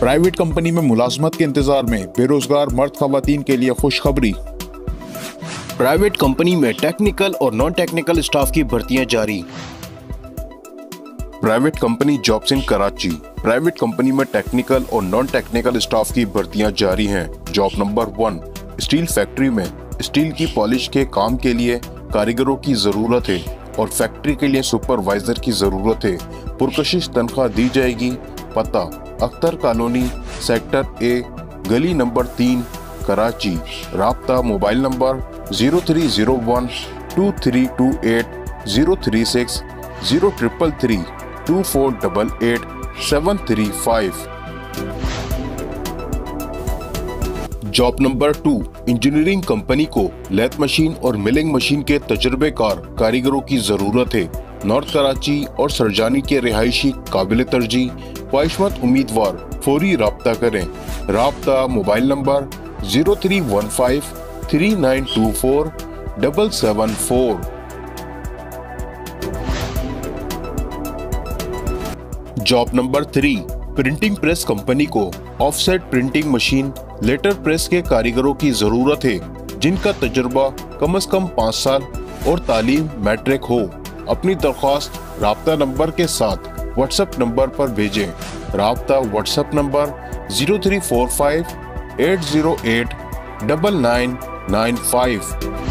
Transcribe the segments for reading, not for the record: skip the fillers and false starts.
Private company में मुलाजमत के इंतजार में बेरोजगार मर्द खवातीन के लिए खुशखबरी। प्राइवेट कंपनी में टेक्निकल और नॉन टेक्निकल स्टाफ की भर्तियां जारी। Private company jobs in Karachi. Private company में टेक्निकल और नॉन टेक्निकल स्टाफ की भर्तियां जारी हैं। जॉब नंबर 1, स्टील फैक्ट्री में स्टील की पॉलिश के काम के लिए कारीगरों की जरूरत है और फैक्ट्री के लिए सुपरवाइजर की जरूरत है। पुरकशिश तनख्वाह दी जाएगी। पता अख्तर कॉलोनी, सेक्टर ए, गली नंबर 3, कराची। राब्ता mobile number 0301 2328 036 0333 2488 735। Job number 2, engineering company को लेथ मशीन और मिलिंग मशीन के तजुर्बेकार कारीगरों की जरूरत है। नॉर्थ कराची और सरजानी के रिहायशी काबिल तरजीह ख्वाहिशमंद उम्मीदवार फौरी राब्ता करें। राब्ता mobile number 0315 3924 774। Job number 3, printing press company को offset printing machine letter press के कारीगरों की जरूरत है जिनका तजुर्बा कम से कम 5 साल और तालीम मैट्रिक हो। अपनी दरख्वास्त राब्ता नंबर के साथ व्हाट्सएप नंबर पर भेजें। राब्ता WhatsApp number 0345 808 9995।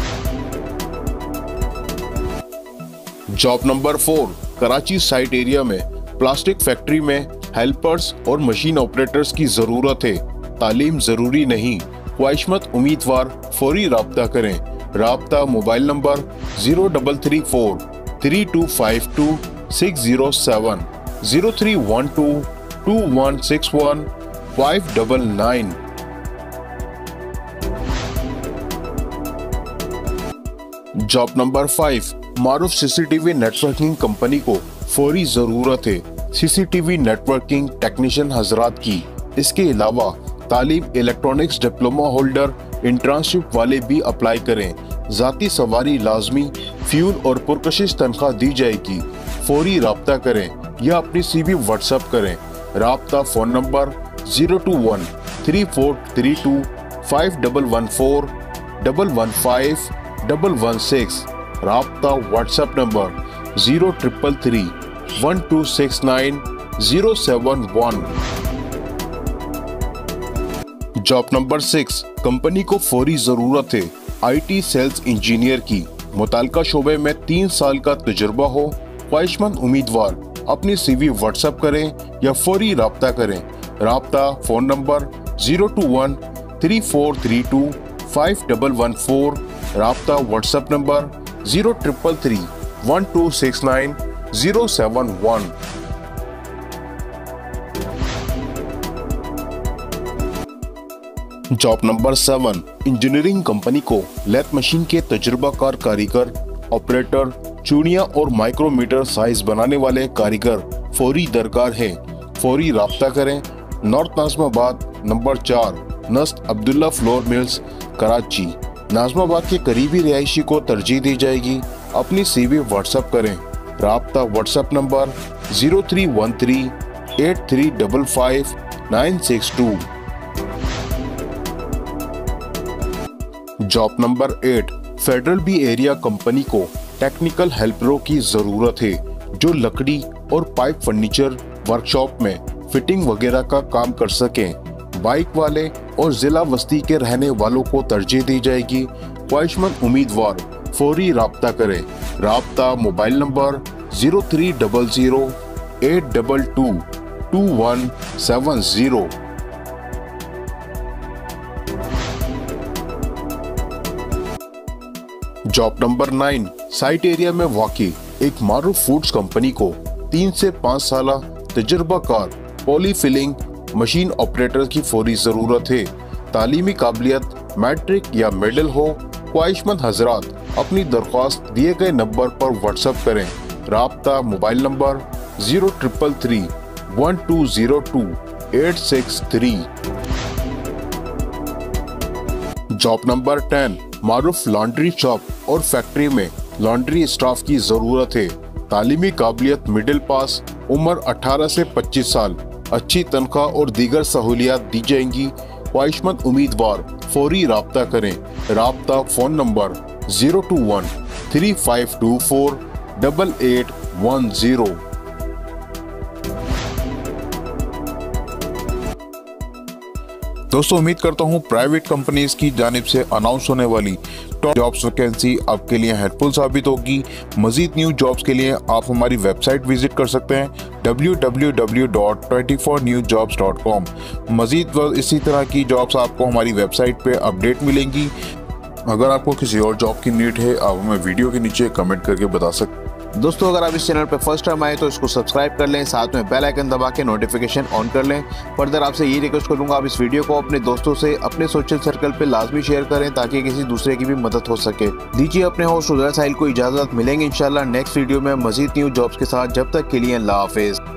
Job number 4, Karachi site area में प्लास्टिक फैक्ट्री में हेल्पर्स और मशीन ऑपरेटर्स की जरूरत है। तालीम जरूरी नहीं। ख्वाहिशमंद उम्मीदवार फौरी राब्ता करें। राब्ता मोबाइल नंबर 0334 3252 607 0312 2161 599। जॉब नंबर 5, मारूफ सीसीटीवी नेटवर्किंग कंपनी को फौरी जरूरत है सीसीटीवी नेटवर्किंग टेक्नीशियन हजरात की। इसके अलावा तालीम इलेक्ट्रॉनिक्स डिप्लोमा होल्डर इंटर्नशिप वाले भी अप्लाई करें। जाती सवारी लाजमी, फ्यूल और पुरकशिश तनख्वाह दी जाएगी। फौरी राब्ता करें या अपनी CV व्हाट्सएप करें। राब्ता फोन नंबर 021 3432 5114 115 116। राब्ता WhatsApp number 0333 1269 071। Job number 6, company को फौरी जरूरत है IT सेल्स इंजीनियर की। मुताल्लिका शोबे में 3 साल का तजुर्बा हो। ख्वाहिशमंद उम्मीदवार अपनी CV व्हाट्सएप करें या फौरी राब्ता करें। राब्ता फोन नंबर 021 3432 5114। राब्ता WhatsApp number 0333 1269 071। Job number 7, engineering company को लेथ मशीन के तजुर्बाकार कारीगर, ऑपरेटर, चूड़ियां और माइक्रोमीटर साइज बनाने वाले कारीगर फौरी दरकार है। फौरी राब्ता करें। नॉर्थ नाज़माबाद नंबर 4, नस्ट अब्दुल्ला फ्लोर मिल्स, कराची। नाज़माबाद के करीबी रिहायशी को तरजीह दी जाएगी। अपनी CV व्हाट्सएप करें। राब्ता WhatsApp number 0313 8355 962। Job number 8, federal B area company को टेक्निकल हेल्परों की जरूरत है जो लकड़ी और पाइप फर्नीचर वर्कशॉप में फिटिंग वगैरह का काम कर सकें। बाइक वाले और जिला वस्ती के रहने वालों को तरजीह दी जाएगी। ख्वाहिशमंद उम्मीदवार फौरी राब्ता करें। राब्ता mobile number 0300 822 2170। Job number 9, site area में वाक़ई एक मारूफ फूड्स कंपनी को 3 से 5 साल तजुर्बाकार पॉलीफिलिंग मशीन ऑपरेटर की फौरी जरूरत है। तालीमी काबिलियत मैट्रिक या मेडल हो। ख्वाहिशमंद हजरात अपनी दरख्वास्त दिए गए नंबर पर व्हाट्सएप करें। राब्ता मोबाइल नंबर 0333 1202 863। जॉब नंबर 10, मारूफ लॉन्ड्री शॉप और फैक्ट्री में लॉन्ड्री स्टाफ की जरूरत है। तालीमी काबिलियत मिडिल पास, उम्र 18 से 25 साल, अच्छी तनख्वाह और दीगर सहूलियात दी जाएंगी। ख्वाहिशमंद उम्मीदवार फौरी राब्ता करें। राब्ता फ़ोन नंबर 021-3524-8810। दोस्तों उम्मीद करता हूँ प्राइवेट कंपनीज की जानिब से अनाउंस होने वाली टॉप जॉब्स वैकेंसी आपके लिए हेल्पफुल साबित होगी। मजीद न्यू जॉब्स के लिए आप हमारी वेबसाइट विजिट कर सकते हैं www.24newjobs.com। मजीद इसी तरह की जॉब्स आपको हमारी वेबसाइट पे अपडेट मिलेंगी। अगर आपको किसी और जॉब की नीड है आप हमें वीडियो के नीचे कमेंट करके बता सकते हैं। दोस्तों अगर आप इस चैनल पर फर्स्ट टाइम आए तो इसको सब्सक्राइब कर लें, साथ में बेल आइकन दबा के नोटिफिकेशन ऑन कर लें। फर्दर आपसे ये रिक्वेस्ट करूंगा आप इस वीडियो को अपने दोस्तों से अपने सोशल सर्कल पे लाजमी शेयर करें ताकि किसी दूसरे की भी मदद हो सके। दीजिए अपने होस्ट उजैर साहिल को इजाज़त। मिलेंगे इंशाल्लाह नेक्स्ट वीडियो में मजीद न्यू जॉब्स के साथ। जब तक के लिए अल्लाह हाफिज़।